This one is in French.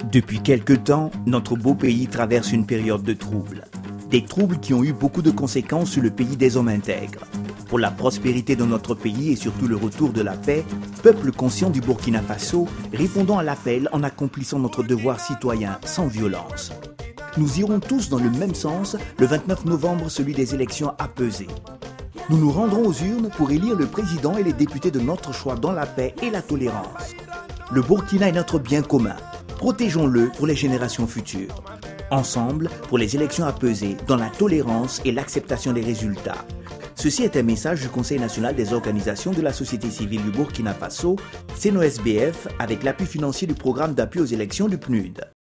Depuis quelque temps, notre beau pays traverse une période de troubles. Des troubles qui ont eu beaucoup de conséquences sur le pays des hommes intègres. Pour la prospérité de notre pays et surtout le retour de la paix, peuple conscient du Burkina Faso, répondons à l'appel en accomplissant notre devoir citoyen sans violence. Nous irons tous dans le même sens le 29 novembre, celui des élections apaisées. Nous nous rendrons aux urnes pour élire le président et les députés de notre choix dans la paix et la tolérance. Le Burkina est notre bien commun. Protégeons-le pour les générations futures. Ensemble, pour les élections apaisées, dans la tolérance et l'acceptation des résultats. Ceci est un message du Conseil national des organisations de la société civile du Burkina Faso, CNOSBF, avec l'appui financier du programme d'appui aux élections du PNUD.